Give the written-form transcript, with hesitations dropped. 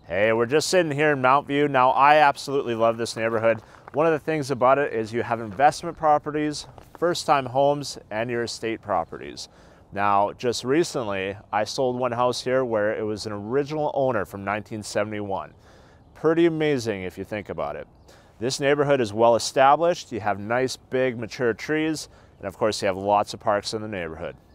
Hey, we're just sitting here in Mountview. Now, I absolutely love this neighborhood. One of the things about it is you have investment properties, first-time homes, and your estate properties. Now, just recently, I sold one house here where it was an original owner from 1971. Pretty amazing if you think about it. This neighborhood is well established. You have nice, big, mature trees, and of course, you have lots of parks in the neighborhood.